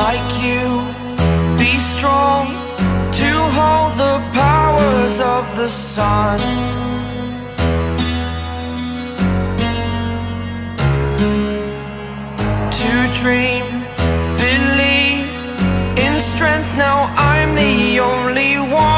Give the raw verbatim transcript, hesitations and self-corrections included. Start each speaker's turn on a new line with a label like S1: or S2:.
S1: like you, be strong to hold the powers of the sun. To dream, believe in strength, now I'm the only one.